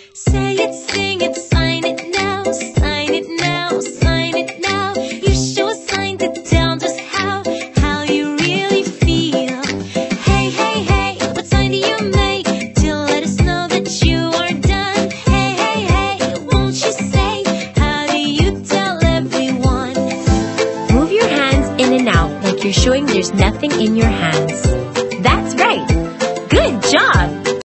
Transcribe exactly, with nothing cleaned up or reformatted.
Say it, sing it, sign it now, sign it now, sign it now. You show a sign to tell just how, how you really feel. Hey, hey, hey, what sign do you make to let us know that you are done? Hey, hey, hey, won't you say, how do you tell everyone? Move your hands in and out like you're showing there's nothing in your hands. That's right. Good job!